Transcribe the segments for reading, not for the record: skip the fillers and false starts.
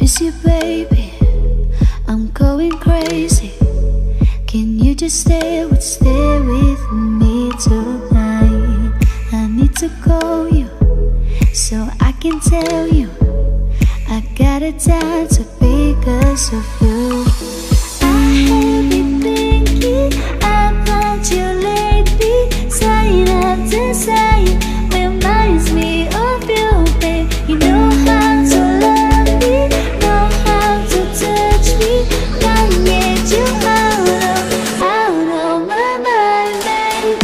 miss you, baby. I'm going crazy. Can you just stay with me tonight? I need to call you so I can tell you I got a dance because of you. I have been thinking about you lately. Sign after sign reminds me of you, babe. You know how to love me, know how to touch me. Can't get you out of my mind, babe.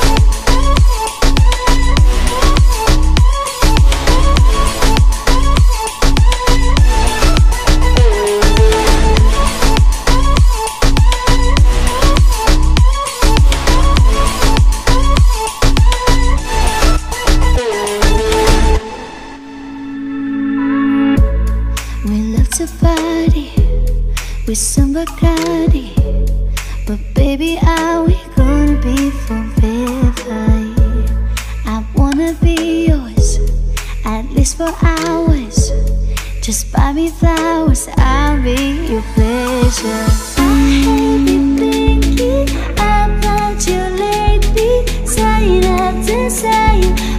To party with some Bacardi, but baby, are we gonna be forever? I wanna be yours, at least for hours. Just buy me flowers, I'll be your pleasure. I have been thinking about you lately. Sign after sign